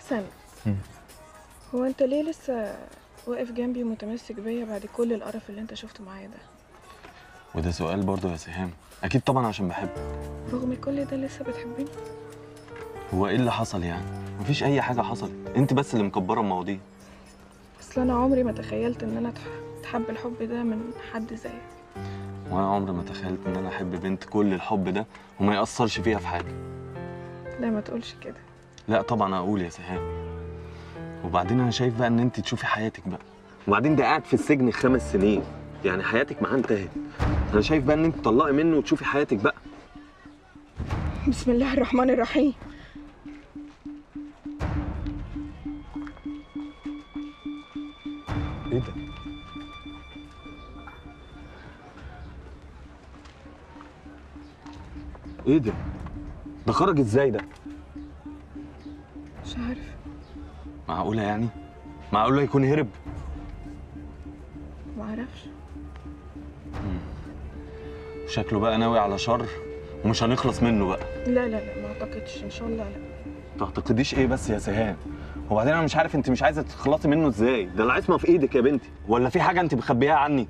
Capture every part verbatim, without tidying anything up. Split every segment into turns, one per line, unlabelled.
استنى. هو انت ليه لسه واقف جنبي ومتمسك بيا بعد كل القرف اللي انت شفته معايا ده؟
وده سؤال برضه يا سهام. اكيد طبعا عشان بحبك.
رغم كل ده لسه بتحبني؟
هو ايه اللي حصل يعني؟ مفيش اي حاجه حصلت، انت بس اللي مكبره المواضيع.
اصل انا عمري ما تخيلت ان انا اتحب الحب ده من حد زيك.
وانا عمري ما تخيلت ان انا احب بنت كل الحب ده وما ياثرش فيها في حاجه.
لا ما تقولش كده.
لا طبعا اقول يا سهام. وبعدين انا شايف بقى ان انت تشوفي حياتك بقى. وبعدين ده قاعد في السجن خمس سنين، يعني حياتك معاه انتهت. انا شايف بقى ان انت تطلقي منه وتشوفي حياتك بقى.
بسم الله الرحمن الرحيم.
ايه ده؟ ايه ده؟ ده خرج ازاي ده؟
مش عارف.
معقولة يعني؟ معقولة يكون هرب؟
ما اعرفش.
شكله بقى ناوي على شر ومش هنخلص منه بقى.
لا لا لا ما اعتقدش، ان شاء الله لا.
تعتقديش ايه بس يا سهام؟ وبعدين انا مش عارف انت مش عايزه تخلصي منه ازاي؟ ده العصمه في ايدك يا بنتي، ولا في حاجه انت مخبيها عني؟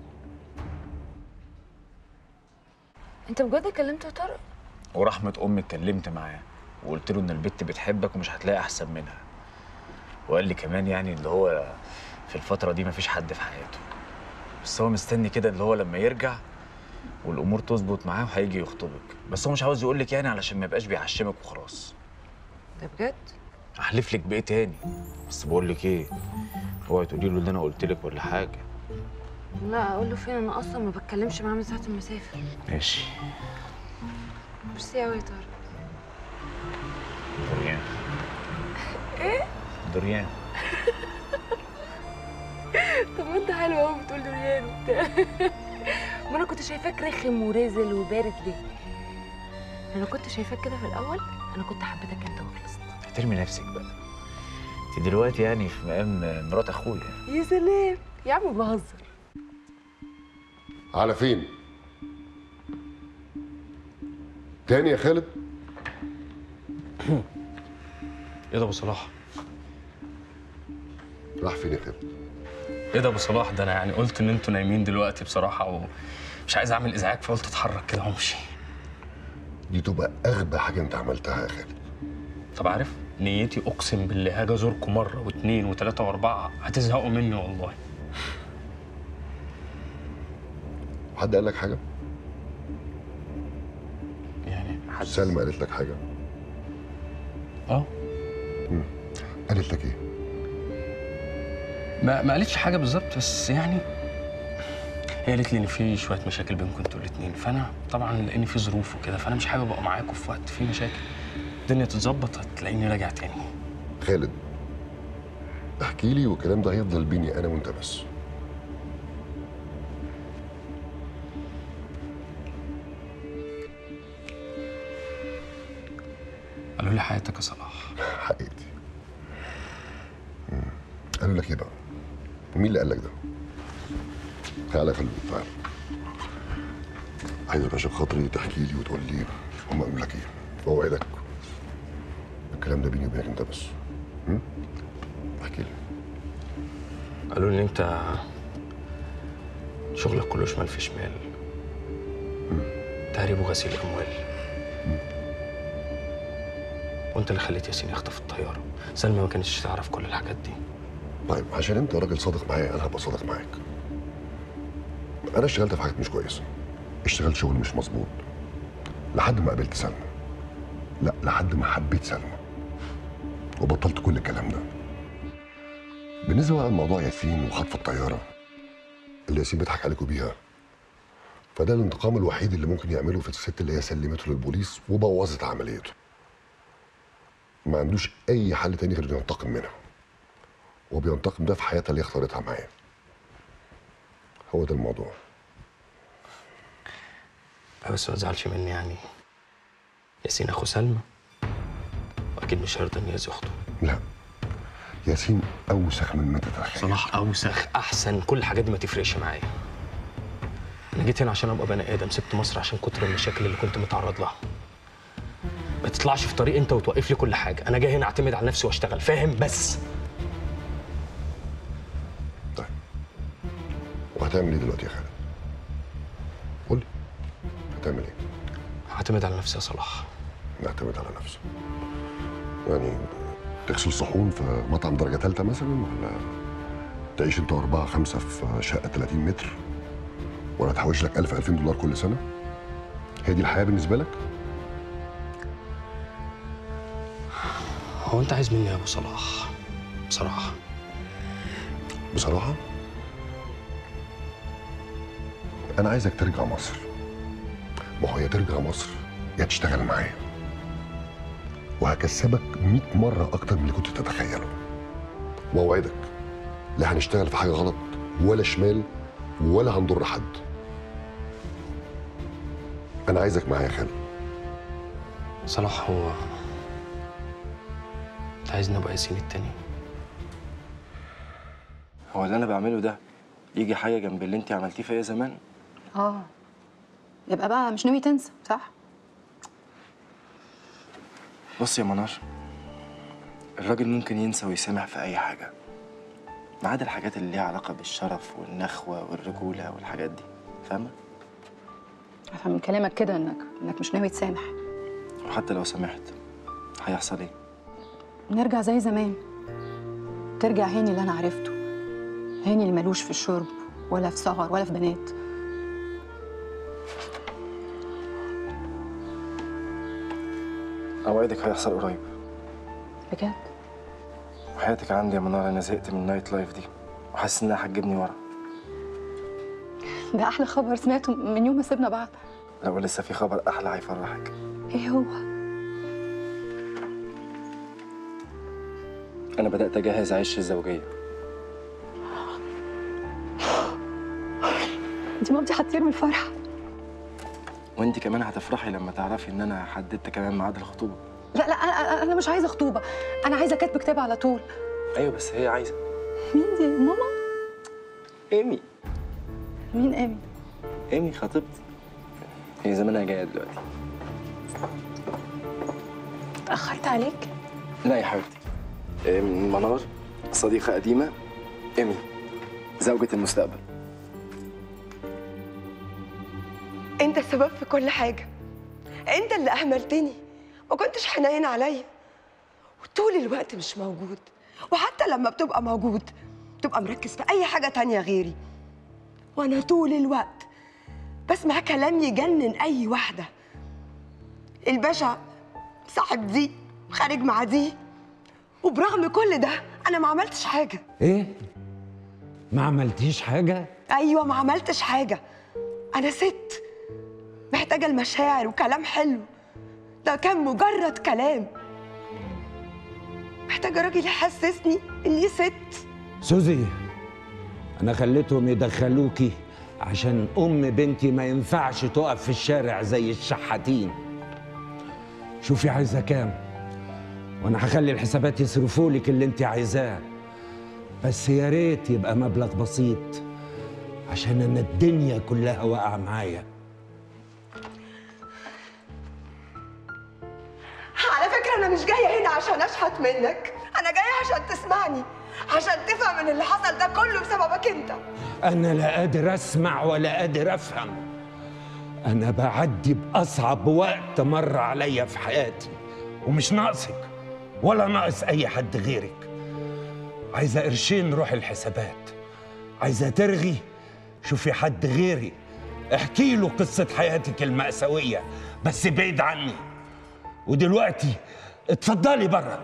انت بجد كلمت طارق؟
ورحمه امي اتكلمت معاه وقلت له ان البت بتحبك ومش هتلاقي احسن منها. وقال لي كمان يعني اللي هو في الفتره دي مفيش حد في حياته، بس هو مستني كده اللي هو لما يرجع والامور تظبط معاه وهيجي يخطبك. بس هو مش عاوز يقول لك يعني علشان ما يبقاش بيعشمك وخلاص.
ده بجد؟
احلف لك بايه تاني؟ بس بقول لك ايه، اوعي تقولي له اللي انا قلت لك ولا حاجه.
لا اقول له فين؟ انا اصلا ما بتكلمش معاه من ساعه ما سافر.
ماشي.
ميرسي قوي يا طارق.
دوريان.
ايه؟
دوريان.
طب ما انت حلو قوي بتقول دوريان وبتاع. ما انا كنت شايفاك رخم ورزل وبارد ليه؟ انا كنت شايفاك كده في الاول، انا كنت حبيتك انت وخلصت.
احترمي نفسك بقى، انت دلوقتي يعني في مقام مرات اخويا.
يا سلام يا عم بهزر.
على فين؟ تاني يا خالد؟
ايه ده ابو صلاح؟
راح فين يا خالد؟
ايه ده ابو صلاح؟ ده انا يعني قلت ان انتوا نايمين دلوقتي بصراحه ومش عايز اعمل ازعاج فقلت اتحرك كده وامشي.
دي تبقى اغبى حاجه انت عملتها يا خالد.
طب عارف نيتي اقسم بالله هاجي ازوركم مره واثنين وثلاثه واربعه هتزهقوا مني والله.
حد قال لك حاجه؟
يعني حد
سلمى قالت لك حاجه؟
اه
امم قالت لك ايه؟
ما ما قالتش حاجه بالظبط، بس يعني هي قالت لي ان في شويه مشاكل بينكم انتوا الاثنين، فانا طبعا لان في ظروف وكده فانا مش حابب ابقى معاكم في وقت فيه مشاكل. الدنيا تتظبط هتلاقيني راجع تاني.
خالد احكي لي والكلام ده هيفضل بيني انا وانت بس.
قالوا لي حياتك يا صلاح.
حقيقتي. قالوا لك ايه بقى؟ ومين اللي قال لك ده؟ تعالى يا خالد تعالى. عايزك عشان خاطري تحكي لي وتقول لي هم قالوا لك ايه؟ واوعدك الكلام ده بيني وبينك انت بس. امم احكي لي.
قالوا لي انت شغلك كله شمال في شمال، تهريب وغسيل اموال، وانت اللي خليت ياسين يخطف الطياره. سلمى ما كانتش تعرف كل الحاجات دي.
طيب عشان انت راجل صادق معايا انا هبقى صادق معاك. انا اشتغلت في حاجات مش كويسه، اشتغلت شغل مش مظبوط لحد ما قابلت سلمى. لا لحد ما حبيت سلمى وبطلت كل الكلام ده. بالنسبه بقى لموضوع ياسين وخطف الطياره اللي ياسين بيضحك عليكم بيها، فده الانتقام الوحيد اللي ممكن يعمله في الست اللي هي سلمته للبوليس وبوظت عمليته. ما عندوش اي حل تاني غير انه ينتقم منها، وبينتقم ده في حياتها اللي اختارتها معاه. هو ده الموضوع.
بس ما تزعلش مني، يعني ياسين اخو سلمى واكيد مش هيرضى ان يأذي اخته.
لا ياسين اوسخ من ما انت تتخيل.
صلاح اوسخ احسن كل الحاجات دي ما تفرقش معايا. انا جيت هنا عشان ابقى بني ادم، سبت مصر عشان كتر المشاكل اللي كنت متعرض لها. ما تطلعش في طريق انت وتوقف لي كل حاجه. انا جاي هنا اعتمد على نفسي واشتغل، فاهم؟ بس
طيب وهتعمل ايه دلوقتي يا خالد؟ قول لي هتعمل ايه؟
هعتمد على نفسي يا صلاح.
نعتمد على نفسه يعني تغسل صحون في مطعم درجه ثالثه مثلا، ولا تعيش انت واربعه خمسه في شقه ثلاثين متر، ولا تحوش لك ألف ألفين دولار كل سنه؟ هي دي الحياه بالنسبه لك؟
هو انت عايز مني يا ابو صلاح بصراحه؟
بصراحه انا عايزك ترجع مصر. ما هو يا ترجع مصر يا تشتغل معايا، وهكسبك مئة مرة أكتر من اللي كنت تتخيله. وأوعدك لا هنشتغل في حاجة غلط ولا شمال ولا هنضر حد. أنا عايزك معايا يا خالد.
صلاح، هو انت عايزني ابقى ياسين التاني؟
هو اللي انا بعمله ده يجي حاجه جنب اللي انت عملتيه فيا زمان؟
اه يبقى بقى مش ناوي تنسى، صح؟
بص يا منار، الراجل ممكن ينسى ويسامح في اي حاجه ما عدا الحاجات اللي ليها علاقه بالشرف والنخوه والرجوله والحاجات دي، فاهمه؟
افهم من كلامك كده انك انك مش ناوي تسامح.
وحتى لو سامحت هيحصل ايه؟
نرجع زي زمان، ترجع هاني اللي انا عرفته، هاني اللي ملوش في الشرب ولا في سهر ولا في بنات.
اوعدك هيحصل قريب
بجد؟
وحياتك عندي يا منار، انا زهقت من النايت لايف دي وحاسس انها هتجيبني ورا.
ده احلى خبر سمعته من يوم ما سيبنا بعض.
لو لسه في خبر احلى هيفرحك.
ايه هو؟
انا بدات اجهز عيش الزوجيه.
انت مامتي هتطير من الفرحه.
وانت كمان هتفرحي لما تعرفي ان انا حددت كمان ميعاد الخطوبه.
لا لا انا انا مش عايزه خطوبه، انا عايزه كاتب كتاب على طول.
ايوه بس هي عايزه.
مين دي؟ ماما؟
ايمي.
مين ايمي؟
ايمي خطيبتي، هي زمانها جايه دلوقتي.
اتاخرت عليك؟
لا يا حبيبتي، منار صديقه قديمه، ايمي زوجة المستقبل.
انت السبب في كل حاجه، انت اللي اهملتني، ما كنتش حنين عليا، وطول الوقت مش موجود، وحتى لما بتبقى موجود بتبقى مركز في اي حاجه تانية غيري، وانا طول الوقت بسمع كلام يجنن اي واحده. الباشا صاحب دي خارج مع دي، وبرغم كل ده انا ما عملتش حاجه.
ايه؟ ما عملتيش حاجه؟
ايوه ما عملتش حاجه، انا ست محتاجه المشاعر وكلام حلو، ده كان مجرد كلام. محتاجه راجل يحسسني اني ست.
سوزي، انا خليتهم يدخلوكي عشان ام بنتي ما ينفعش تقف في الشارع زي الشحاتين. شوفي عايزه كام وانا هخلي الحسابات يصرفوا لك اللي انت عايزاه، بس يا ريت يبقى مبلغ بسيط عشان انا الدنيا كلها واقعه معايا.
على فكره انا مش جايه هنا عشان اشحت منك، انا جايه عشان تسمعني، عشان تفهم ان اللي حصل ده كله بسببك انت.
انا لا قادر اسمع ولا قادر افهم. انا بعدي باصعب وقت مر عليا في حياتي، ومش ناقصك ولا ناقص اي حد غيرك. عايزه قرشين روح الحسابات، عايزه ترغي شوفي حد غيري احكي له قصه حياتك المأساويه بس بعيد عني. ودلوقتي اتفضلي بره.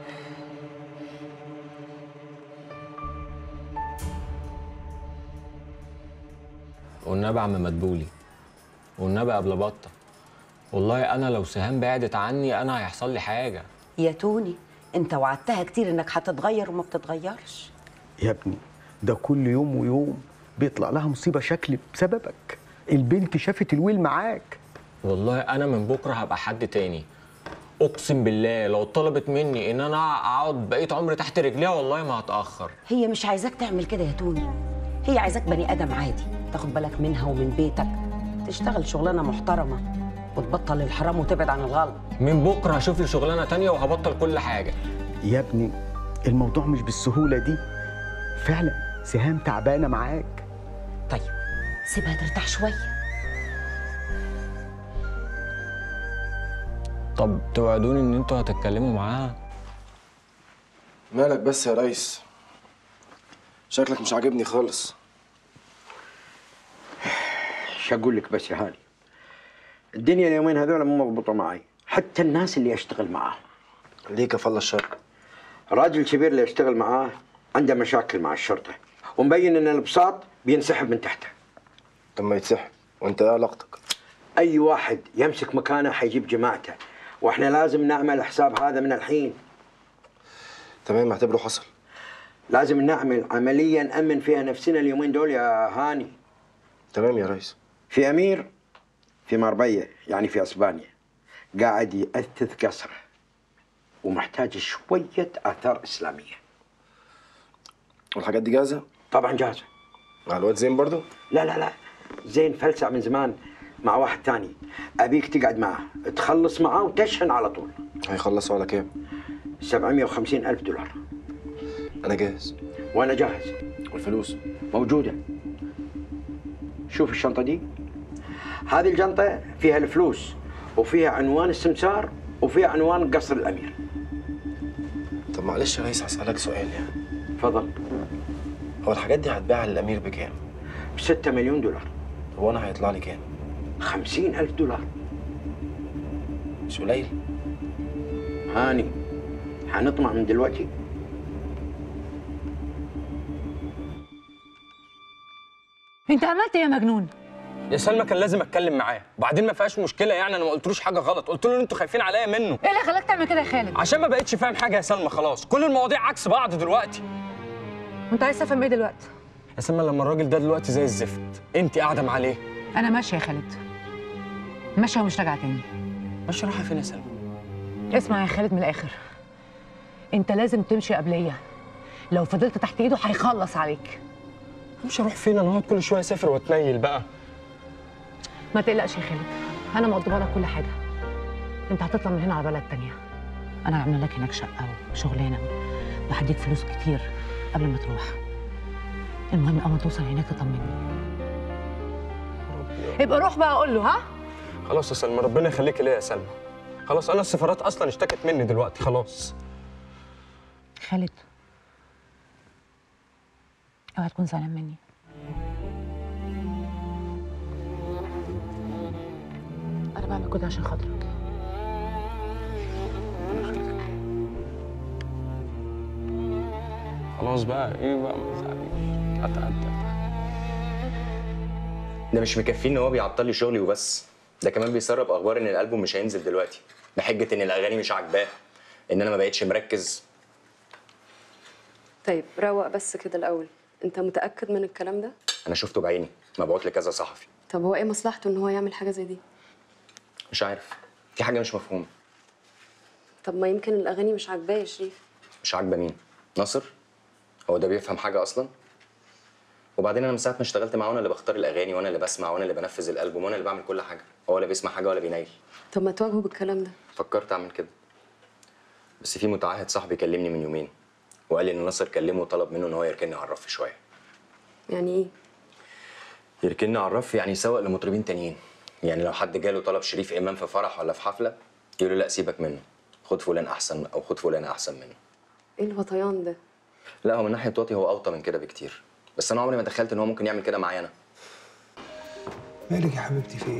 والنبي عم مدبولي، والنبي قبل بطه، والله انا لو سهام بعدت عني انا هيحصل لي حاجه.
يا توني انت وعدتها كتير انك هتتغير وما بتتغيرش.
يا ابني ده كل يوم ويوم بيطلع لها مصيبه شكل بسببك. البنت شافت الويل معاك.
والله انا من بكره هبقى حد تاني، اقسم بالله لو طلبت مني ان انا اقعد بقيت عمري تحت رجليها والله ما هتاخر.
هي مش عايزاك تعمل كده يا توني، هي عايزاك بني ادم عادي تاخد بالك منها ومن بيتك، تشتغل شغلانه محترمه، وتبطل الحرام وتبعد عن الغلط.
من بكره هشوف لي شغلانه تانية وهبطل كل حاجه.
يا ابني الموضوع مش بالسهوله دي، فعلا سهام تعبانه معاك.
طيب سيبها ترتاح شويه.
طب توعدوني ان انتوا هتتكلموا معاها؟
مالك بس يا ريس؟ شكلك مش عاجبني خالص.
مش هقول لك بس يا هاني، الدنيا اليومين هذول مو مضبوطه معي، حتى الناس اللي اشتغل معاهم.
ليه كفل الشر؟
الراجل الكبير اللي اشتغل معاه عنده مشاكل مع الشرطه، ومبين ان البساط بينسحب من تحته.
طب ما يتسحب، وانت ايه علاقتك؟
اي واحد يمسك مكانه حيجيب جماعته، واحنا لازم نعمل حساب هذا من الحين.
تمام، اعتبره حصل.
لازم نعمل عمليه نامن فيها نفسنا اليومين دول يا هاني.
تمام يا ريس.
في امير في مربيه، يعني في اسبانيا، قاعد يأثث قصره ومحتاج شويه اثار اسلاميه.
والحاجات دي جاهزه؟
طبعا جاهزه.
مع الواد زين برضو؟
لا لا لا، زين فلسع من زمان مع واحد تاني، ابيك تقعد معه تخلص معاه وتشحن على طول.
هيخلصوا على كام؟
سبعمية وخمسين ألف دولار.
انا جاهز.
وانا جاهز.
والفلوس؟
موجوده. شوف الشنطه دي، هذه الجنطه فيها الفلوس وفيها عنوان السمسار وفيها عنوان قصر الامير.
طب معلش يا ريس هسألك سؤال يعني.
تفضل.
هو الحاجات دي هتباع للامير بكام؟
بستة مليون دولار.
هو انا هيطلع لي كام؟
خمسين ألف دولار.
مش قليل؟
هاني، هنطمع من دلوقتي؟
انت عملت ايه يا مجنون؟
يا سلمى كان لازم اتكلم معاه، وبعدين ما فيهاش مشكله يعني، انا ما قلتلوش حاجه غلط، قلت له ان انتوا خايفين عليا منه.
ايه اللي خلاك تعمل كده يا خالد؟
عشان ما بقتش فاهم حاجه يا سلمى، خلاص كل المواضيع عكس بعض دلوقتي.
وانت عايز تفهم ايه دلوقتي؟
يا سلمى لما الراجل ده دلوقتي زي الزفت، انت قاعده معاه ليه؟
انا ماشيه يا خالد، ماشيه ومش راجعه تاني.
ماشيه رايحه فين يا سلمى؟
اسمع يا خالد من الاخر، انت لازم تمشي قبليه، لو فضلت تحت ايده هيخلص عليك.
مش هروح فين؟ انا هقعد كل شويه اسافر واتنيل بقى.
ما تقلقش يا خالد، انا مقضبه لك كل حاجه. انت هتطلع من هنا على بلد تانية، انا هعمل لك هناك شقه وشغلانه وهديك فلوس كتير قبل ما تروح. المهم اول ما توصل هناك تطمني. ابقى روح بقى اقول له. ها
خلاص يا سلمى، ربنا يخليكي ليا يا سلمى. خلاص انا السفارات اصلا اشتكت مني دلوقتي خلاص.
خالد اوعى تكون زعلان مني. انا بعمل كده عشان خاطرك.
خلاص بقى، ايه بقى ما تزعليش، اتقدم.
ده مش مكفيه ان هو بيعطل لي شغلي وبس، ده كمان بيسرب اخبار ان الالبوم مش هينزل دلوقتي بحجه ان الاغاني مش عاجباه، ان انا ما بقتش مركز.
طيب روق بس كده الاول، انت متاكد من الكلام ده؟
انا شفته بعيني، مبعوت لكذا صحفي.
طب هو ايه مصلحته ان هو يعمل حاجه زي دي؟
مش عارف، في حاجه مش مفهومه.
طب ما يمكن الاغاني مش عاجباه يا شريف.
مش عاجبه مين؟ ناصر؟ هو ده بيفهم حاجه اصلا؟ وبعدين انا من ساعه ما اشتغلت معاه وانا اللي بختار الاغاني وانا اللي بسمع وانا اللي بنفذ الالبوم وانا اللي بعمل كل حاجه، هو ولا بيسمع حاجه ولا بينيل.
طب ما تواجهه بالكلام ده.
فكرت اعمل كده، بس في متعهد صاحبي كلمني من يومين وقال لي ان ناصر كلمه وطلب منه ان هو يركنني على الرف شويه.
يعني ايه؟
يركنني على الرف يعني يسوق لمطربين تانيين، يعني لو حد جاله طلب شريف امام في فرح ولا في حفله يقول له لا سيبك منه، خد فلان احسن او خد فلانه احسن منه.
ايه الوطيان ده؟
لا هو من ناحيه واطي هو اوطى من كده بكتير، بس انا عمري ما تخيلت ان هو ممكن يعمل كده معايا انا.
مالك يا حبيبتي في ايه؟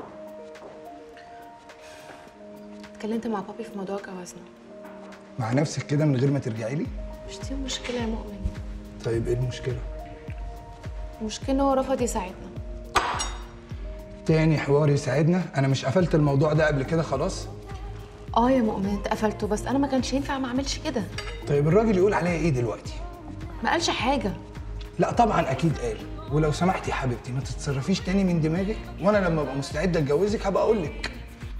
اتكلمت مع بابي في موضوع جوازنا.
مع نفسك كده من غير ما ترجعي لي؟
مش دي المشكلة يا مؤمن.
طيب ايه المشكلة؟
المشكلة إن هو رفض يساعدنا.
تاني حوار يساعدنا؟ أنا مش قفلت الموضوع ده قبل كده خلاص؟
اه يا مؤمن انت قفلته، بس أنا ما كانش ينفع ما أعملش كده.
طيب الراجل يقول عليا ايه دلوقتي؟
ما قالش حاجة.
لا طبعا أكيد قال، ولو سمحتي يا حبيبتي ما تتصرفيش تاني من دماغك، وأنا لما أبقى مستعد أتجوزك هبقى أقول لك.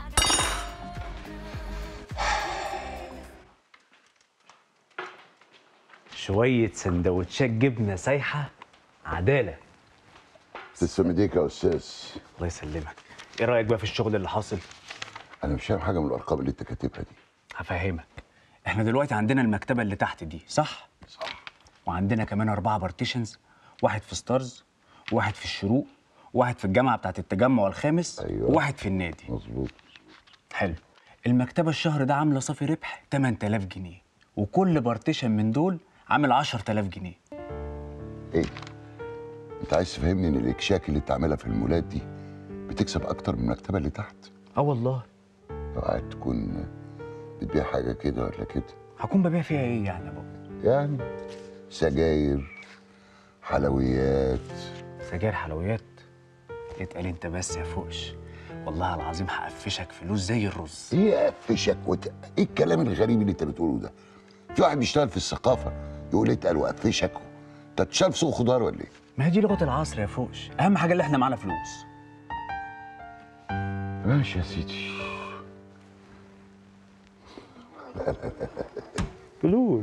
شوية سندوتشات جبنة سايحة عدالة.
تسلم ايديك يا استاذ.
الله يسلمك.
ايه رايك بقى في الشغل اللي حاصل؟
انا مش فاهم حاجه من الارقام اللي انت كاتبها دي.
هفهمك. احنا دلوقتي عندنا المكتبه اللي تحت دي، صح؟
صح.
وعندنا كمان اربعه بارتيشنز، واحد في ستارز، واحد في الشروق، واحد في الجامعه بتاعت التجمع الخامس،
أيوة.
وواحد في النادي.
مظبوط.
حلو. المكتبه الشهر ده عامله صافي ربح تمن تلاف جنيه، وكل بارتيشن من دول عامل عشرة آلاف جنيه.
ايه؟ انت عايز تفهمني ان الاكشاك اللي انت عاملها في المولات دي بتكسب اكتر من المكتبه اللي تحت؟
اه والله.
لو قاعد تكون بتبيع حاجه كده ولا كده؟
هكون ببيع فيها ايه يعني يا بابا؟
يعني سجاير، حلويات.
سجاير، حلويات؟ اتقال انت بس يا فوقش، والله العظيم هقفشك فلوس زي الرز.
ايه قفشك وت... ايه الكلام الغريب اللي انت بتقوله ده؟ في واحد بيشتغل في الثقافه يقول اتقل وقفشك، انت بتشتغل في سوق خضار ولا ايه؟
ما هي دي لغه العصر يا فوقش، اهم حاجه اللي احنا معانا فلوس.
ماشي يا سيدي. لا لا لا
فلوس.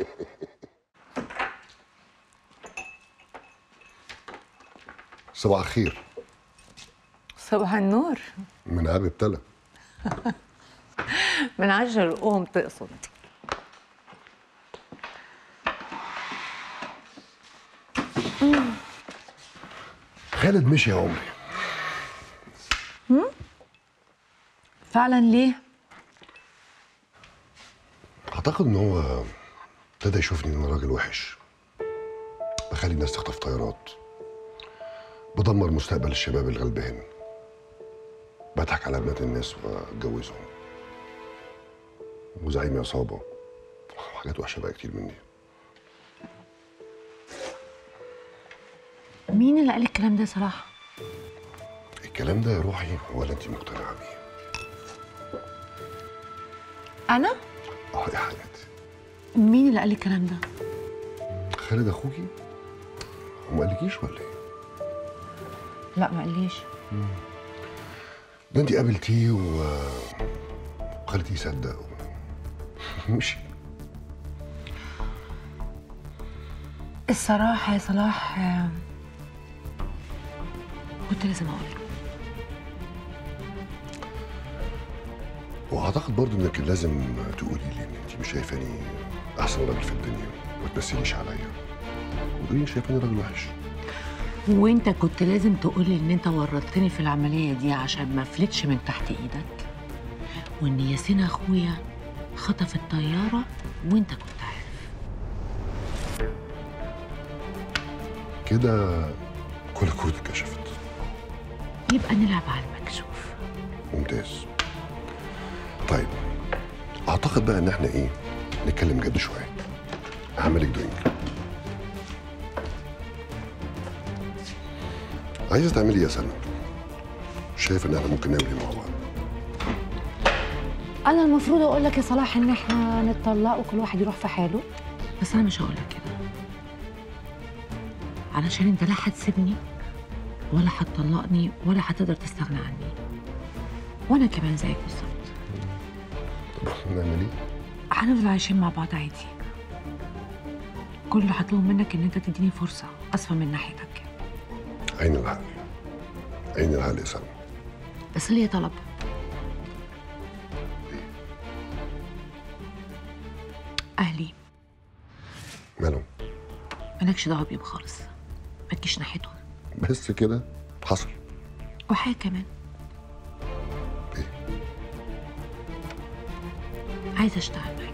صباح الخير.
صباح النور.
من عاب ابتلى.
من عشر القوم تقصد.
خالد مشي يا عمري.
هم؟ فعلا ليه؟
اعتقد ان هو ابتدى يشوفني ان انا راجل وحش، بخلي الناس تخطف طيارات، بدمر مستقبل الشباب الغلبان، بضحك على بنات الناس واتجوزهم، وزعيم عصابه وحاجات وحشه بقى كتير مني.
مين اللي قال الكلام ده صراحة؟
الكلام ده يا روحي ولا انت مقتنعه بيه؟
أنا؟
اه يا حياتي.
مين اللي قال الكلام ده؟
خالد اخوكي؟ هو ما قالكيش ولا ايه؟
لا ما قاليش.
ده انت قابلتيه و... وخليتيه يصدق مشي.
الصراحة يا صلاح آه، كنت لازم أقول له.
واعتقد برضه انك كان لازم تقولي لي ان انت مش شايفاني احسن راجل في الدنيا، وما تمثليش عليا وتقولي شايفاني راجل وحش.
وانت كنت لازم تقولي ان انت ورطتني في العملية دي عشان ما فلتش من تحت ايدك، وان ياسين اخويا خطف الطيارة وانت كنت عارف.
كده كل الكروت اتكشفت.
يبقى نلعب على المكشوف.
ممتاز. طيب اعتقد بقى ان احنا ايه نتكلم جد شويه. هعملك درينك. عايزه تعملي ايه يا سلمى؟ شايف ان احنا ممكن نعمل ايه مع بعض؟
انا المفروض اقول لك يا صلاح ان احنا نتطلق وكل واحد يروح في حاله، بس انا مش هقول لك كده علشان انت لا هتسيبني ولا هتطلقني ولا هتقدر تستغنى عني، وانا كمان زيك بالظبط.
طب نعمل ايه؟
هنفضل عايشين مع بعض عادي. كل اللي هطلبه منك ان انت تديني فرصه اصفى من ناحيتك.
عين العقل. عين العقل يا سلمى.
بس ليا طلب. اهلي
مالهم؟
مالكش دعوه بيهم خالص، ما تجيش ناحيتهم.
بس كده حصل.
وحاجه كمان.
ايه؟
عايزه اشتغل معاك.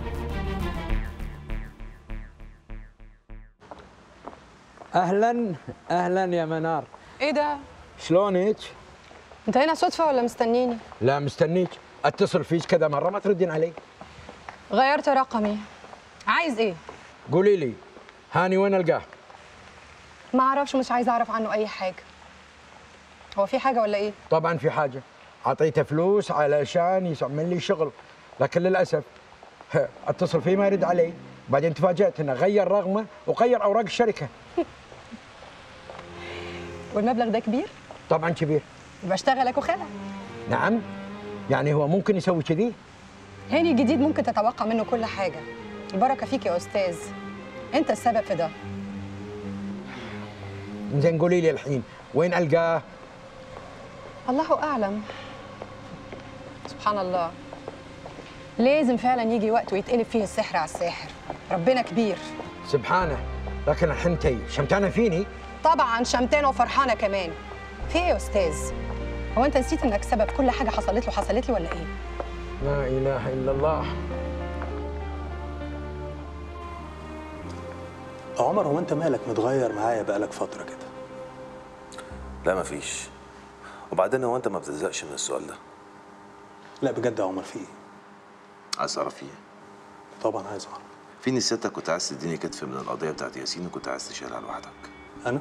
اهلا اهلا يا منار.
ايه ده؟
شلونك؟
انت هنا صدفة ولا مستنيني؟
لا مستنيك، اتصل فيك كذا مره ما تردين علي.
غيرت رقمي. عايز ايه؟
قولي لي هاني وين القاه؟
ما اعرفش، مش عايزه اعرف عنه اي حاجة. هو في حاجة ولا ايه؟
طبعا في حاجه، اعطيته فلوس علشان يعمل لي شغل، لكن للاسف اتصل فيه ما يرد علي، بعدين تفاجأت انه غير رقمه وغير اوراق الشركه.
والمبلغ ده كبير؟
طبعا كبير.
يبقى اشتغلك وخلع.
نعم؟ يعني هو ممكن يسوي كذي؟
هاني الجديد ممكن تتوقع منه كل حاجة. البركة فيك يا أستاذ، أنت السبب في ده.
زين قولي لي الحين وين ألقاه؟
الله اعلم. سبحان الله، لازم فعلا يجي وقت ويتقلب فيه السحر على الساحر. ربنا كبير
سبحانه. لكن الحين انتي شمتانه فيني؟
طبعا شمتانه وفرحانه كمان. في ايه يا استاذ؟ هو انت نسيت انك سبب كل حاجه حصلت له حصلت لي ولا ايه؟
لا اله الا الله.
عمر، هو انت مالك متغير معايا بقالك فتره كده؟
لا مفيش. وبعدين هو انت ما بتزهقش من السؤال ده؟
لا بجد يا عمر، في ايه؟
عايز تعرف فيه؟
طبعا عايز اعرف.
في نسيتك كنت عايز تديني كتف من القضيه بتاعت ياسين وكنت عايز تشيلها لوحدك.
انا؟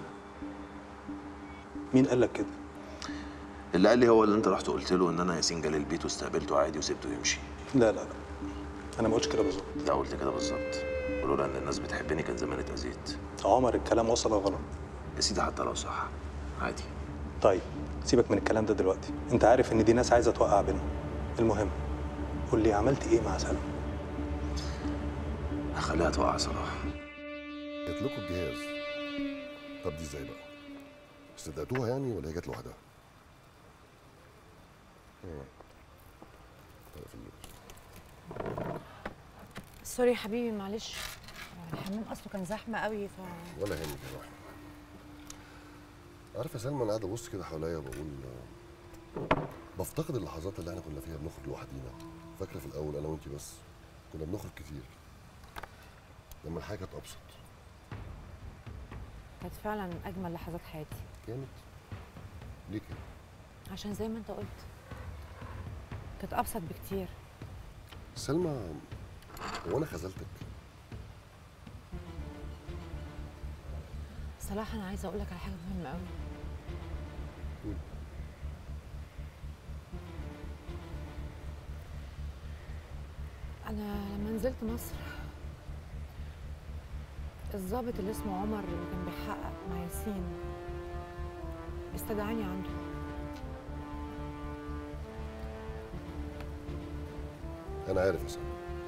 مين قال لك كده؟
اللي قال لي هو اللي انت رحت قلت له ان انا ياسين جالي البيت واستقبلته عادي وسبته يمشي.
لا لا لا، انا ما قلتش كده بالظبط.
لا قلت كده بالظبط، ولولا ان الناس بتحبني كان زمان اتاذيت.
عمر الكلام وصل غلط
يا سيدي حتى لو صح عادي.
طيب سيبك من الكلام ده دلوقتي، انت عارف ان دي ناس عايزه توقع بينهم. المهم قول لي عملت ايه مع سلمى؟
هخليها توقع صلاح.
جات لكم الجهاز. طب دي ازاي بقى؟ استدعتوها يعني ولا هي جت لوحدها؟ اه.
سوري يا حبيبي، معلش الحمام اصله كان زحمه قوي ف
ولا يهمك يا روحي. عارفه يا سلمى، انا قاعد ابص كده حواليا بقول بفتقد اللحظات اللي احنا كنا فيها بنخرج لوحدينا. فاكره في الاول انا وانتي بس كنا بنخرج كتير لما الحياه كانت ابسط.
كانت فعلا اجمل لحظات حياتي.
كانت ليه كده؟
عشان زي ما انت قلت كانت ابسط بكتير.
سلمى، هو انا خذلتك؟
صلاح انا عايزه اقول لك على حاجه مهمه قوي. انا لما نزلت مصر الضابط اللي اسمه عمر اللي كان بيحقق مع ياسين استدعاني عنده.
انا عارف يا سلمى،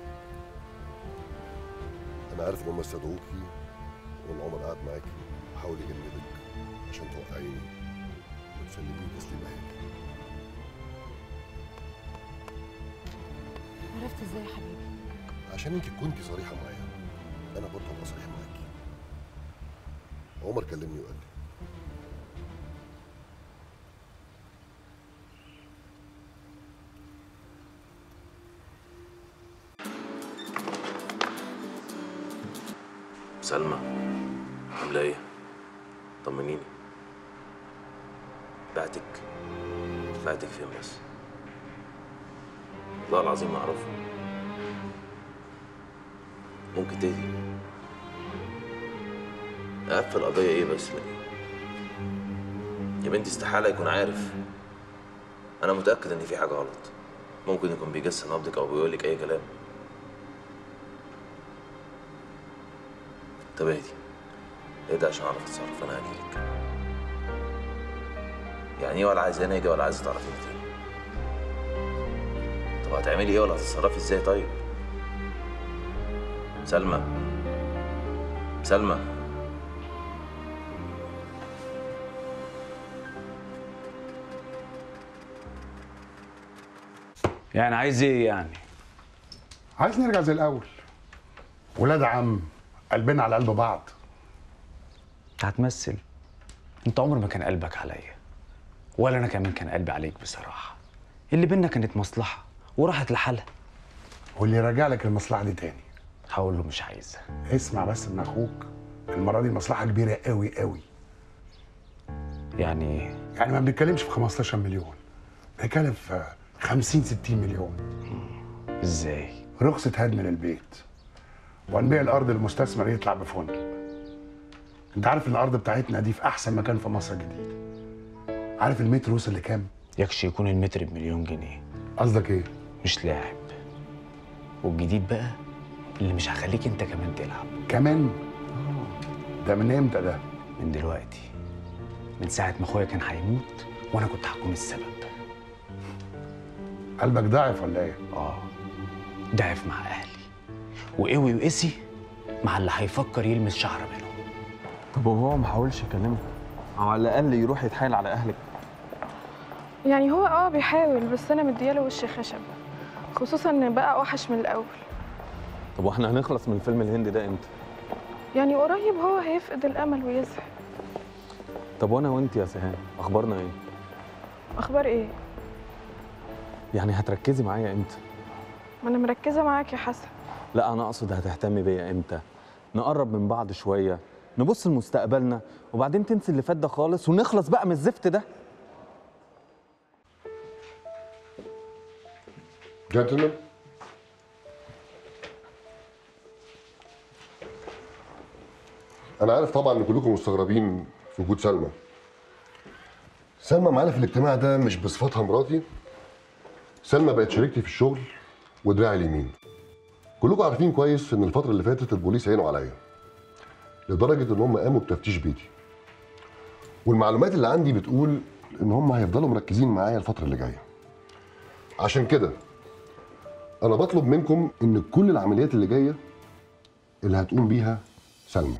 انا عارف ان هم استدعوكي وان عمر قعد معاكي وحاول يجندك عشان توقعيني وتسلميني تسليمه هيك.
عرفت ازاي يا حبيبي؟
عشان انت كنتي صريحه معايا، انا برضه هبقى صريح معاكي. عمر كلمني وقال لي
سلمى عامله ايه؟ طمنيني. بعتك بعتك فين بس؟ والله العظيم ما اعرفه. ممكن تهدي؟ اقفل قضيه ايه بس؟ يا بنتي استحاله يكون عارف. انا متاكد ان في حاجه غلط. ممكن يكون بيجس نبضك او بيقولك اي كلام. طب اهدي اهدي عشان اعرف اتصرف. انا هجيلك. يعني ايه ولا عايزاني اجي ولا عايزه تعرفيني تاني؟ طب هتعملي ايه ولا هتتصرفي ازاي طيب؟ سلمى سلمى
يعني عايز ايه يعني؟
عايز نرجع زي الاول، ولاد عم قلبنا على قلب بعض.
انت هتمثل؟ انت عمر ما كان قلبك عليا ولا انا كمان كان قلبي عليك بصراحه. اللي بينا كانت مصلحه وراحت لحالها.
واللي راجع لك المصلحه دي تاني
هقول له مش عايزها.
اسمع بس من اخوك، المره دي مصلحه كبيره قوي قوي.
يعني ايه؟
يعني ما بنتكلمش في خمستاشر مليون، بنتكلم في خمسين ستين مليون.
ازاي؟
رخصه هدم للبيت وهنبيع الارض للمستثمر يطلع بفندق. انت عارف ان الارض بتاعتنا دي في احسن مكان في مصر الجديده. عارف المتر وصل لكام؟
يكشي يكون المتر بمليون جنيه.
قصدك ايه؟
مش لاعب. والجديد بقى اللي مش هخليك انت كمان تلعب.
كمان؟ ده من امتى ده؟
من دلوقتي. من ساعه ما اخويا كان هيموت وانا كنت هكون السبب.
قلبك ضعف ولا ايه؟
اه ضعف مع اهلي وقوي وقسي مع اللي هيفكر يلمس شعر منهم.
طب وهو ما حاولش يكلمك او على الاقل يروح يتحايل على اهلك؟
يعني هو اه بيحاول، بس انا مدياله وش خشب، خصوصا ان بقى اوحش من الاول.
طب واحنا هنخلص من الفيلم الهندي ده امتى؟
يعني قريب هو هيفقد الامل ويزهق.
طب وانا وانت يا سهام اخبارنا ايه؟
اخبار ايه؟
يعني هتركزي معايا امتى؟
ما انا مركزه معاك يا حسن.
لا انا اقصد هتهتمي بيا امتى؟ نقرب من بعض شويه، نبص لمستقبلنا، وبعدين تنسي اللي فات ده خالص ونخلص بقى من الزفت ده.
جنتلمان، انا عارف طبعا ان كلكم مستغربين في وجود سلمى. سلمى معانا في الاجتماع ده مش بصفتها مراتي، سلمى بقت شريكتي في الشغل ودراعي اليمين. كلكم عارفين كويس ان الفتره اللي فاتت البوليس عينوا عليا لدرجه ان هم قاموا بتفتيش بيتي، والمعلومات اللي عندي بتقول ان هم هيفضلوا مركزين معايا الفتره اللي جايه. عشان كده انا بطلب منكم ان كل العمليات اللي جايه اللي هتقوم بيها سلمى.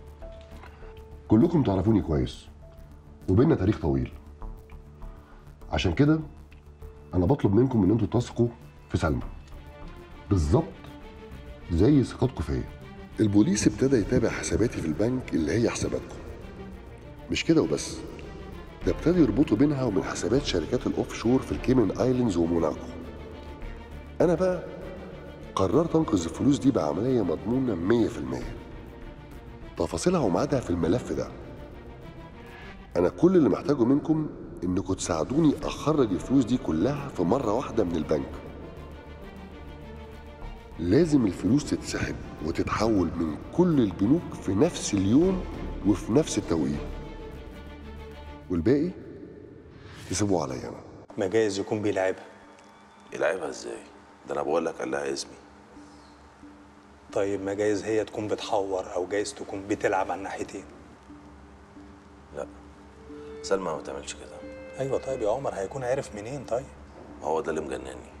كلكم تعرفوني كويس وبيننا تاريخ طويل، عشان كده انا بطلب منكم ان انتوا تثقوا في سلمى بالظبط زي ثقتكم فيا. البوليس ابتدى يتابع حساباتي في البنك اللي هي حساباتكم. مش كده وبس، ده ابتدى يربطوا بينها وبين حسابات شركات الاوف شور في الكيمن ايلاندز وموناكو. انا بقى قررت انقذ الفلوس دي بعمليه مضمونه مية في المية. تفاصيلها وميعادها في الملف ده. انا كل اللي محتاجه منكم انكم تساعدوني اخرج الفلوس دي كلها في مره واحده من البنك. لازم الفلوس تتسحب وتتحول من كل البنوك في نفس اليوم وفي نفس التوقيت، والباقي تسيبوه عليا انا.
ما جايز يكون بيلعبها.
يلعبها ازاي؟ ده انا بقول لك قال لها اسمي.
طيب ما جايز هي تكون بتحور او جايز تكون بتلعب على الناحيتين.
لا سلمى ما بتعملش كده.
ايوه طيب يا عمر، هيكون عارف منين طيب؟
ما هو ده اللي مجنني.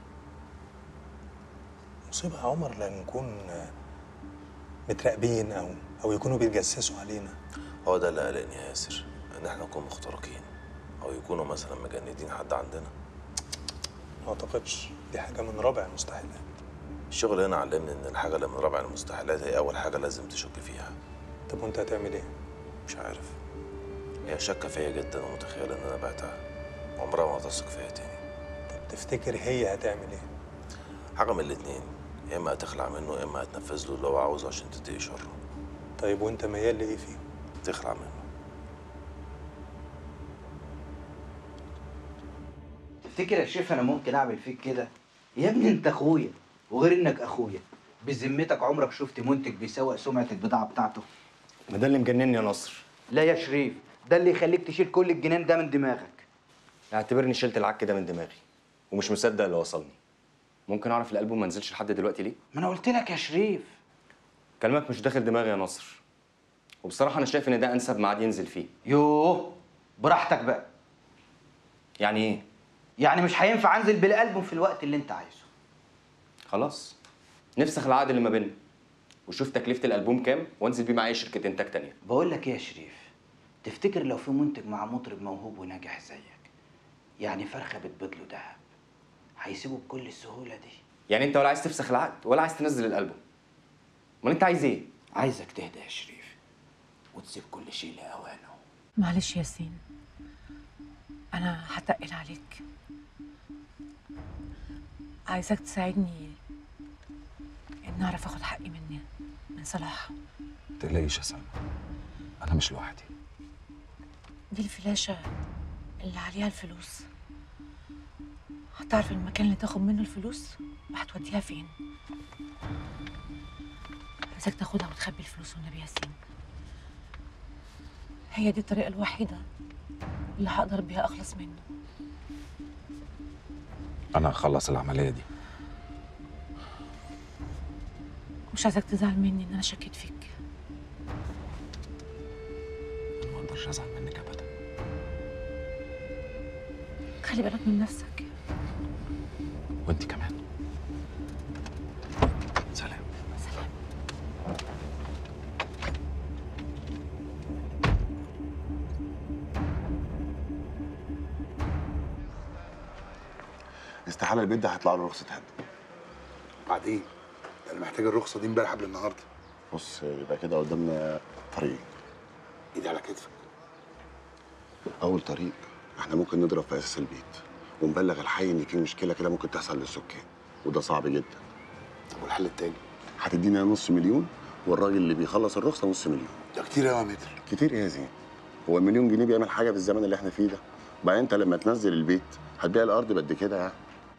مصيبه يا عمر لا نكون متراقبين او او يكونوا بيتجسسوا علينا.
هو ده اللي قلقني يا ياسر، ان احنا نكون مخترقين او يكونوا مثلا مجندين حد عندنا.
ما اعتقدش، دي حاجه من رابع المستحيلات.
الشغل هنا علمني ان الحاجه اللي من رابع المستحيلات هي اول حاجه لازم تشك فيها.
طب وانت هتعمل ايه؟
مش عارف. هي شاكه فيا جدا ومتخيله ان انا بعتها، عمرها ما هتثق فيا تاني.
طب تفتكر هي هتعمل ايه؟
حاجه من الاتنين، يا اما هتخلع منه يا اما هتنفذ له اللي هو عاوزه عشان تتقي شره.
طيب وانت ميال لايه فيه؟
تخلع منه.
تفتكر يا شيف انا ممكن اعمل فيك كده؟ يا ابني انت اخويا، وغير انك اخويا بذمتك عمرك شفت منتج بيسوق سمعه البضاعه بتاعته؟
ما ده اللي مجنني يا نصر.
لا يا شريف، ده اللي يخليك تشيل كل الجنان ده من دماغك.
اعتبرني شلت العك ده من دماغي ومش مصدق اللي وصلني. ممكن اعرف الالبوم ما نزلش لحد دلوقتي ليه؟
ما انا قلت لك يا شريف.
كلامك مش داخل دماغي يا نصر، وبصراحه انا شايف ان ده انسب ميعاد ينزل فيه.
يوه براحتك بقى.
يعني ايه؟
يعني مش هينفع انزل بالالبوم في الوقت اللي انت عايزه.
خلاص نفسخ العقد اللي ما بيننا وشوف تكلفه الالبوم كام وانزل بيه مع اي شركه انتاج تانيه.
بقول لك ايه يا شريف، تفتكر لو في منتج مع مطرب موهوب وناجح زيك، يعني فرخه بتبيض له دهب، هيسيبه بكل السهوله دي؟
يعني انت ولا عايز تفسخ العقد ولا عايز تنزل الالبوم؟ امال انت عايز ايه؟
عايزك تهدى يا شريف وتسيب كل شيء لاوانه.
معلش ياسين، انا هتقل عليك. عايزاك تساعدني ان اعرف اخد حقي مني من صلاح.
متقلقيش يا سلمى، انا مش لوحدي.
دي الفلاشه اللي عليها الفلوس، هتعرف المكان اللي تاخد منه الفلوس وهتوديها فين. عايزاك تاخدها وتخبي الفلوس والنبي ياسين. هي دي الطريقه الوحيده اللي هقدر بيها اخلص منه.
انا هخلص العمليه دي.
مش عايزاك تزعل مني ان انا شكيت فيك.
انا ما اقدرش ازعل منك ابدا.
خلي بالك من نفسك.
وانت كمان. سلام.
سلام.
استحاله البيت ده هيطلع له رخصه هدم. بعدين انا محتاج الرخصه دي امبارح قبل النهارده. بص يبقى كده قدامنا طريق. ايدي على كتفك. اول طريق احنا ممكن نضرب في اساس البيت ونبلغ الحي ان في مشكله كده ممكن تحصل للسكان، وده صعب جدا. طب والحل التاني؟ هتدينا نص مليون والراجل اللي بيخلص الرخصه نص مليون. ده كتير قوي يا متر. كتير ايه يا زين؟ هو المليون جنيه بيعمل حاجه في الزمن اللي احنا فيه ده؟ وبعدين انت لما تنزل البيت هتبيع الارض بقد كده يعني.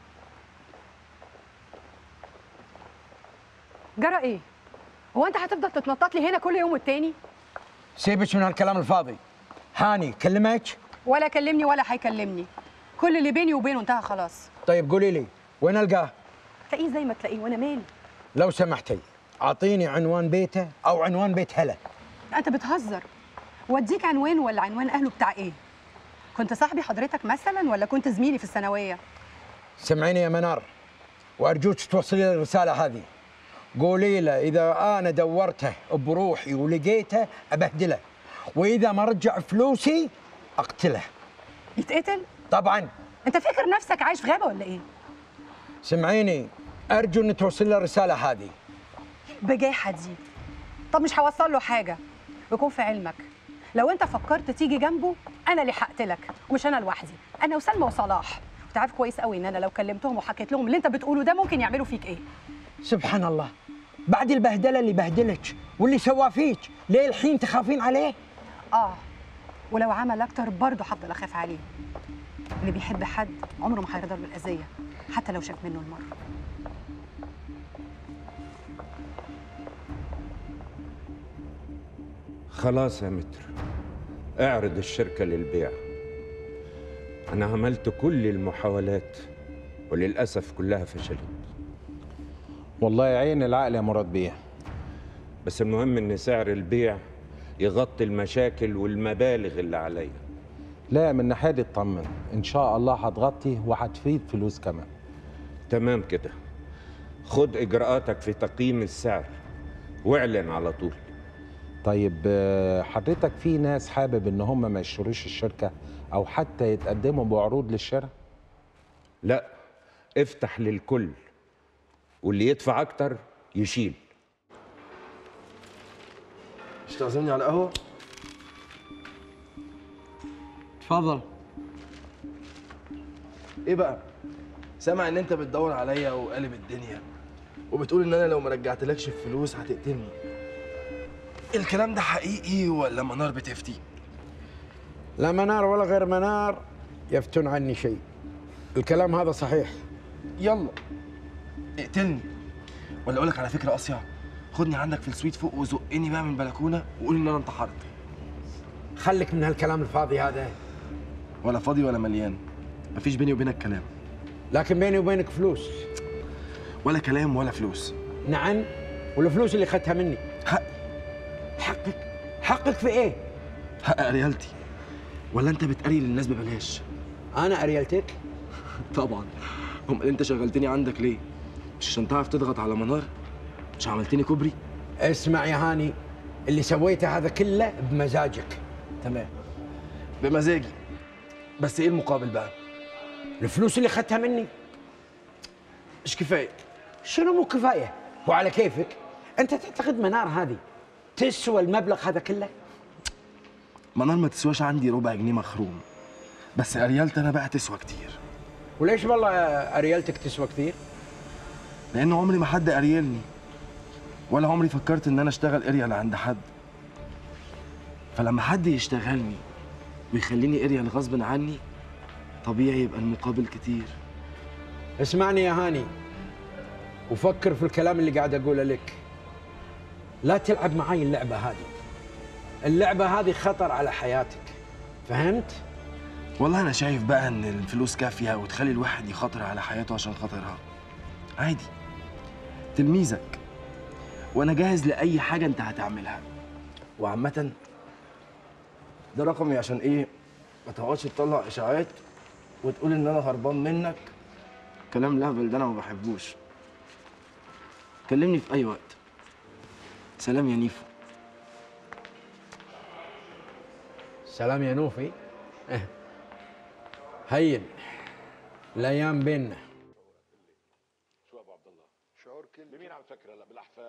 جرى ايه؟ هو انت هتفضل تتنطط لي هنا كل يوم والتاني؟
سيبك من هالكلام الفاضي. هاني كلمك؟
ولا كلمني ولا هيكلمني. كل اللي بيني وبينه انتهى خلاص.
طيب قولي لي وين القاه؟
تلاقيه زي ما تلاقيه وانا مالي.
لو سمحتي اعطيني عنوان بيته او عنوان بيت هلا.
انت بتهزر. وديك عنوان ولا عنوان اهله بتاع ايه؟ كنت صاحبي حضرتك مثلا ولا كنت زميلي في الثانويه؟
سمعيني يا منار وارجوك توصلي لي الرساله هذه. قولي له اذا انا دورته بروحي ولقيته ابهدله، واذا ما رجع فلوسي اقتله.
يتقتل؟
طبعا.
انت فاكر نفسك عايش في غابه ولا ايه؟
سمعيني ارجو ان توصلي له الرساله هذه.
بجاحه دي. طب مش هوصل له حاجه. يكون في علمك لو انت فكرت تيجي جنبه انا اللي هقتلك، ومش انا لوحدي، انا وسلمى وصلاح. وانت عارف كويس قوي ان انا لو كلمتهم وحكيت لهم اللي انت بتقوله ده ممكن يعملوا فيك ايه.
سبحان الله، بعد البهدله اللي بهدلك واللي سواه فيك ليه الحين تخافين عليه؟
اه ولو عمل اكتر برضه هفضل اخاف عليه. اللي بيحب حد عمره ما هيرضى بالاذيه حتى لو شاف منه المره.
خلاص يا متر، اعرض الشركة للبيع. أنا عملت كل المحاولات وللأسف كلها فشلت.
والله يعين العقل يا مراد بيه.
بس المهم إن سعر البيع يغطي المشاكل والمبالغ اللي عليا.
لا من ناحية دي اطمن، إن شاء الله هتغطي وهتفيد فلوس كمان.
تمام كده. خد إجراءاتك في تقييم السعر واعلن على طول.
طيب حضرتك في ناس حابب ان هم ما يشتروش الشركه او حتى يتقدموا بعروض للشراء؟
لا، افتح للكل واللي يدفع اكتر يشيل.
مش تعزمني على قهوه؟
اتفضل.
ايه بقى؟ سامع ان انت بتدور عليا وقالب الدنيا وبتقول ان انا لو ما رجعتلكش الفلوس هتقتلني. الكلام ده حقيقي ولا منار بتفتي؟
لا منار ولا غير منار يفتون عني شيء. الكلام هذا صحيح.
يلا اقتلني، ولا اقول لك على فكره قاسيه، خدني عندك في السويت فوق وزقني بقى من البلكونه وقول ان انا انتحرت.
خليك من هالكلام الفاضي هذا.
ولا فاضي ولا مليان، مفيش بيني وبينك كلام.
لكن بيني وبينك فلوس.
ولا كلام ولا فلوس.
نعم، والفلوس اللي اخذتها مني
حق.
حقك؟ حقك في ايه؟
حق اريالتي. ولا انت بتقري للناس ببلاش؟
انا اريالتك؟
طبعا. امال انت شغلتني عندك ليه؟ مش عشان تعرف تضغط على منار؟ مش عملتني كوبري؟
اسمع يا هاني، اللي سويته هذا كله بمزاجك.
تمام بمزاجي، بس ايه المقابل بقى؟
الفلوس اللي اخذتها مني
مش كفايه.
شنو مو كفايه؟ وعلى كيفك؟ انت تعتقد منار هذه تسوى المبلغ هذا كله؟
منار ما تسواش عندي ربع جنيه مخروم، بس اريالتي انا بقى تسوى كتير.
وليش والله اريالتك تسوى كتير؟
لان عمري ما حد اريالني، ولا عمري فكرت ان انا اشتغل اريال عند حد. فلما حد يشتغلني ويخليني اريال غصب عني، طبيعي يبقى المقابل كتير.
اسمعني يا هاني وفكر في الكلام اللي قاعد اقوله لك. لا تلعب معي اللعبه هذه. اللعبه هذه خطر على حياتك، فهمت؟
والله انا شايف بقى ان الفلوس كافيه وتخلي الواحد يخاطر على حياته عشان خاطرها. عادي، تلميذك وانا جاهز لاي حاجه انت هتعملها. وعامه ده رقمي عشان ايه؟ ما تقعدش تطلع اشاعات وتقول ان انا هربان منك. كلام لهبل ده انا ما بحبوش. كلمني في اي وقت. سلام يا نيفو.
سلام يا نوفي. هين الايام بيننا.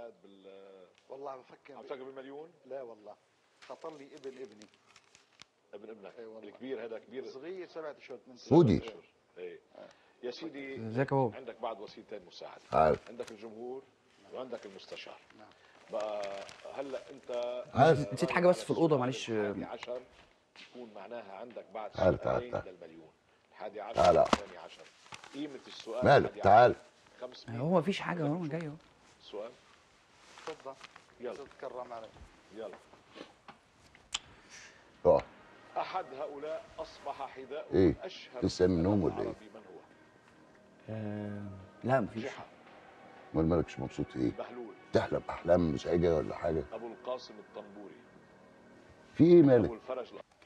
الاولاد بال
والله بفكر
عم تفكر بالمليون؟
لا والله خطر لي ابن ابني.
ابن ابنك الكبير هذا كبير
صغير سبعة اشهر ثمان
سعودي.
اشهر.
ايه يا سيدي
ازيك يا بابا؟
عندك بعد وسيلتين مساعده.
عارف.
عندك الجمهور وعندك المستشار. نعم. بقى هلا انت
عارف.
نسيت حاجه بس في الاوضه معلش.
الحادي عشر يكون معناها عندك بعد
تعال تعال
سؤالين
تعال
للمليون. الحادي عشر
تعال.
والثاني عشر. قيمه السؤال
مالك
الحادي
تعال.
عشر خمسمية.
هو مفيش حاجه اهو جاي اهو.
سؤال
تفضل
يلا
تكرم علي.
يلا
اقعد.
احد هؤلاء اصبح حذاء
ايه
اشهر
لسه من النوم ولا ايه؟
من هو؟
آه لا مفيش.
امال مالكش مبسوط ايه؟
بهلول.
تحلم احلام مزعجه ولا حاجه؟
ابو القاسم الطنبوري.
في ايه
ابو
مالك؟
الفرج.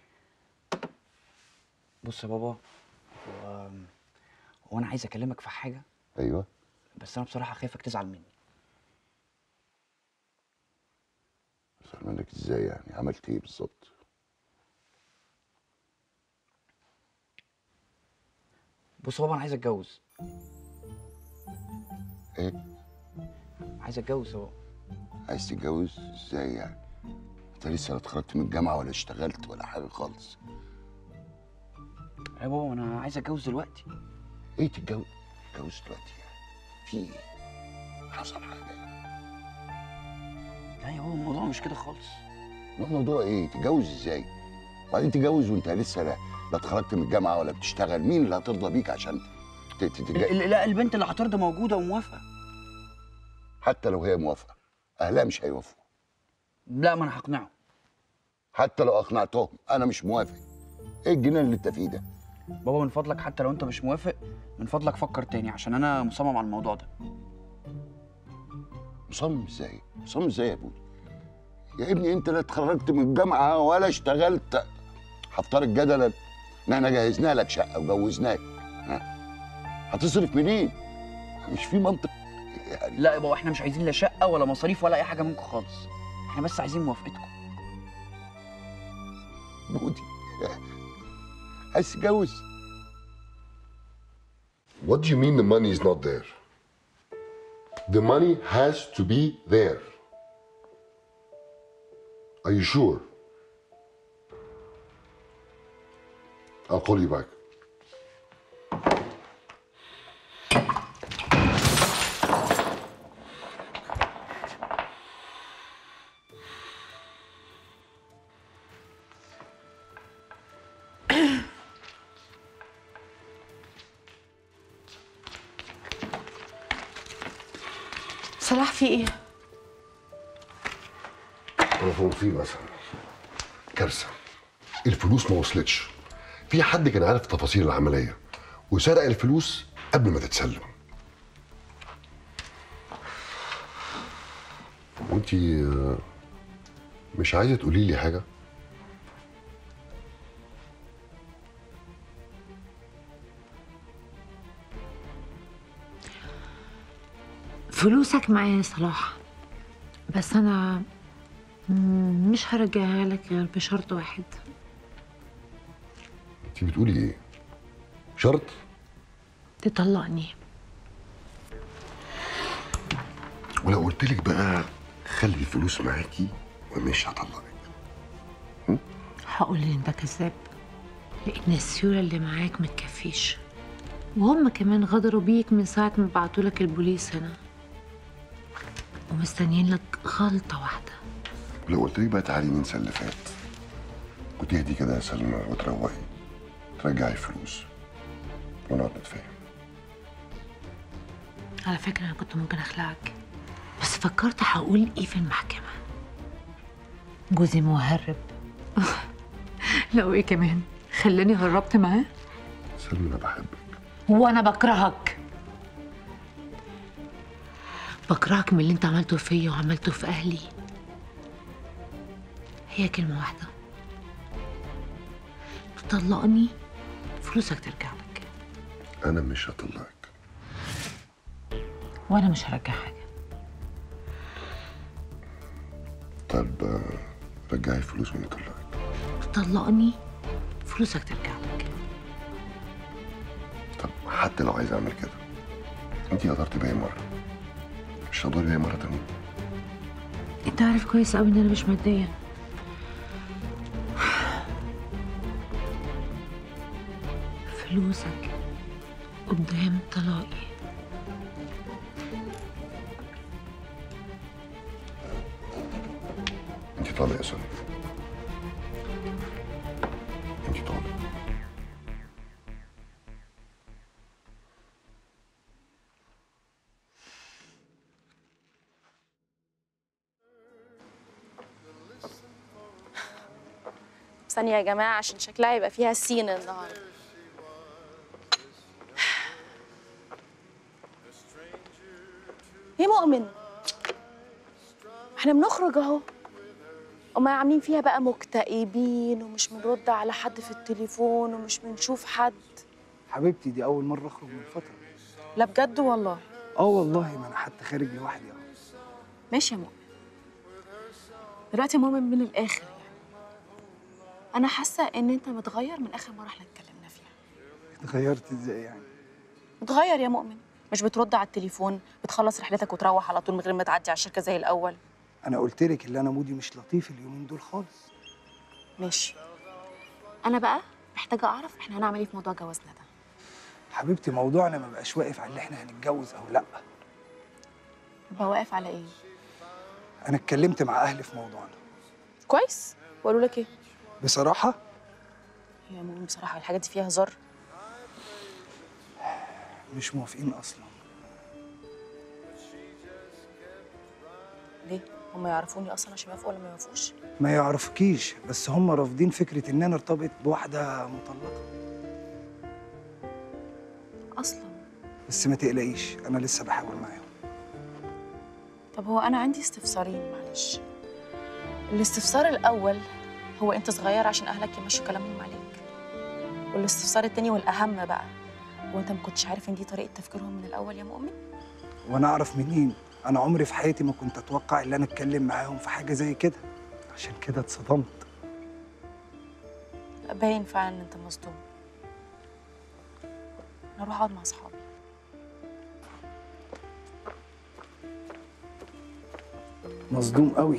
بص يا بابا، هو هو انا عايز اكلمك في حاجه.
ايوه.
بس انا بصراحه خايفك تزعل مني.
زعل منك ازاي يعني؟ عملت ايه بالظبط؟
بص يا بابا، انا عايز اتجوز.
ايه؟
عايز اتجوز اهو.
عايز تتجوز ازاي يعني؟ انت لسه لا اتخرجت من الجامعه ولا اشتغلت ولا حاجه خالص.
يا بابا انا عايز اتجوز دلوقتي.
ايه تتجوز؟ تتجوز دلوقتي يعني؟ في ايه؟ حصل حاجه؟
لا يا بابا الموضوع مش كده خالص.
الموضوع ايه؟ تتجوز ازاي؟ وبعدين تتجوز وانت لسه لا لا اتخرجت من الجامعه ولا بتشتغل، مين اللي هترضى بيك عشان تتجوز؟
لا البنت اللي هترضى موجوده وموافقه.
حتى لو هي موافقه اهلها مش هيوافقوا.
لا ما انا هقنعه.
حتى لو اقنعتهم انا مش موافق. ايه الجنان اللي انت فيه ده؟
بابا من فضلك حتى لو انت مش موافق، من فضلك فكر تاني عشان انا مصمم على الموضوع ده.
مصمم ازاي؟ مصمم ازاي يا ابوي؟ يا ابني انت لا اتخرجت من الجامعه ولا اشتغلت. هفترض جدلا ان احنا جهزنا لك شقه وجوزناك، ها؟ هتصرف منين؟ مش في منطق يعني.
لا يا بابا احنا مش عايزين لا شقه ولا مصاريف ولا اي حاجه منكم خالص. احنا بس عايزين موافقتكم.
بودي عايز تتجوز؟ What do you mean the money is not there? The money has to be there. Are you sure? I'll call you back.
صلاح في ايه؟
تليفون فيه مثلا كارثه. الفلوس ما وصلتش. في حد كان عارف تفاصيل العمليه وسرق الفلوس قبل ما تتسلم. وانتي مش عايزه تقولي لي حاجه؟
فلوسك معايا يا صلاح، بس انا م- مش هرجعها لك غير بشرط واحد.
انتي بتقولي ايه؟ شرط؟
تطلقني.
ولو قلت لك بقى خلي الفلوس معاكي ومش هطلقك؟
هقول لي انت كذاب، لان السيوله اللي معاك ما تكفيش، وهم كمان غدروا بيك من ساعه ما بعتولك البوليس هنا، ومستنيين لك غلطه واحده.
ولو قلت لك بقى تعالي ننسى اللي فات وتهدي كده يا سلمى وتروقي ترجعي الفلوس ونقعد نتفاهم.
على فكره انا كنت ممكن اخلعك، بس فكرت هقول ايه في المحكمه. جوزي مهرب. لا وايه كمان، خلاني هربت معاه.
سلمى انا بحبك.
وانا بكرهك، بكرهك من اللي انت عملته فيا وعملته في اهلي. هي كلمه واحده، تطلقني فلوسك ترجع لك.
انا مش هطلقك.
وانا مش هرجع حاجه.
طب آه، رجعي الفلوس وانا اطلقك.
تطلقني فلوسك ترجع لك.
طب حتى لو عايز اعمل كده انتي قدرتي بيا مره، مش هتقدري بيا مره تانيه.
انت عارف كويس قوي ان انا مش ماديا. فلوسك قدام طلاقي.
انت طالع يا سامي، انت طالع.
ثانية يا جماعة عشان شكلها يبقى فيها سين النهاردة. يا مؤمن، احنا بنخرج اهو، وما عاملين فيها بقى مكتئبين ومش بنرد على حد في التليفون ومش بنشوف حد.
حبيبتي دي أول مرة أخرج من فترة.
لا بجد والله.
اه والله، ما أنا حتى خارج لوحدي أهو.
ماشي يا مؤمن. دلوقتي يا مؤمن من الآخر يعني، أنا حاسة إن أنت متغير من آخر مرة احنا اتكلمنا فيها.
اتغيرت إزاي يعني؟
متغير يا مؤمن، مش بترد على التليفون، بتخلص رحلتك وتروح على طول من غير ما تعدي على الشركة زي الأول.
أنا قلت لك اللي أنا مودي مش لطيف اليومين دول خالص.
ماشي. أنا بقى محتاجة أعرف إحنا هنعمل إيه في موضوع جوازنا ده.
حبيبتي موضوعنا ما بقاش واقف على اللي إحنا هنتجوز أو لأ.
يبقى واقف على إيه؟
أنا اتكلمت مع أهلي في موضوعنا.
كويس؟ وقالوا لك إيه؟
بصراحة؟
يا مؤمن بصراحة الحاجات دي فيها هزار؟
مش موافقين أصلا.
ليه؟ هم يعرفوني أصلا عشان يوافقوا ولا ما يوافقوش؟
ما يعرفكيش، بس هم رافضين فكرة إن أنا ارتبط بواحدة مطلقة.
أصلا.
بس ما تقلقيش، أنا لسه بحاول معاهم.
طب هو أنا عندي استفسارين معلش. الاستفسار الأول هو أنت صغير عشان أهلك يمشوا كلامهم عليك. والاستفسار التاني والأهم بقى، هو أنت ما كنتش عارف إن دي طريقة تفكيرهم من الأول يا مؤمن؟
وأنا أعرف منين؟ أنا عمري في حياتي ما كنت أتوقع إن أنا أتكلم معاهم في حاجة زي كده، عشان كده اتصدمت.
باين فعلا إن أنت مصدوم. أنا أروح أقعد مع أصحابي.
مصدوم قوي.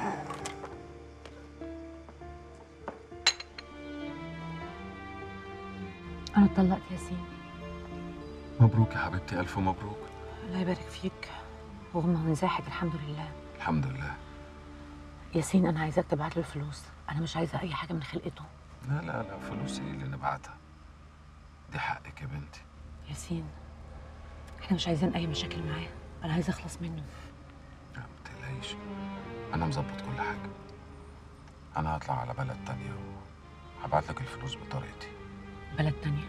أنا اتطلقت يا ياسين.
مبروك يا حبيبتي، ألف مبروك.
الله يبارك فيك، وهم من زاحك الحمد لله.
الحمد لله.
ياسين أنا عايزاك تبعت له الفلوس، أنا مش عايزة أي حاجة من خلقته.
لا لا لا، فلوس ايه اللي نبعتها؟ دي حقك يا بنتي.
ياسين احنا مش عايزين أي مشاكل معاه، أنا عايزة أخلص منه.
لا ما تقلقيش، أنا مظبط كل حاجة. أنا هطلع على بلد تانية وهبعت لك الفلوس بطريقتي.
بلد تانية؟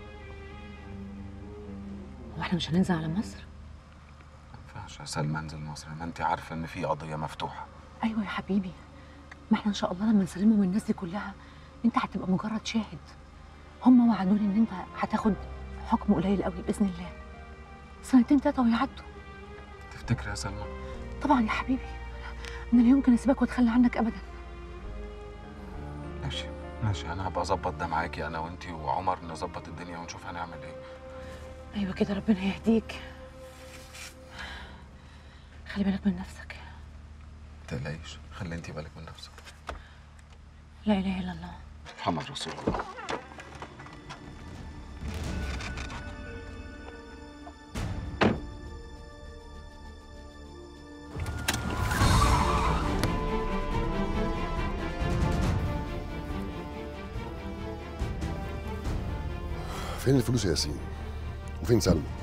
هو احنا مش هننزل على مصر؟
ما ينفعش يا سلمى انزل مصر، ما انت عارفة إن في قضية مفتوحة.
أيوة يا حبيبي، ما احنا إن شاء الله لما نسلمه من الناس دي كلها أنت هتبقى مجرد شاهد. هم وعدوني إن أنت هتاخد حكم قليل قوي بإذن الله، سنتين تلاتة ويعدوا.
تفتكري يا سلمى؟
طبعا يا حبيبي، أنا لا يمكن أسيبك وأتخلى عنك أبدا.
ماشي ماشي، أنا هبقى أظبط ده معاكي، أنا وأنتي وعمر نظبط الدنيا ونشوف هنعمل إيه.
أيوة كده، ربنا يهديك. خلي بالك من نفسك.
ما تقلقيش، خلي أنتي بالك من نفسك.
لا إله إلا الله
محمد رسول الله.
فين الفلوس يا ياسين؟ وفين سلمى؟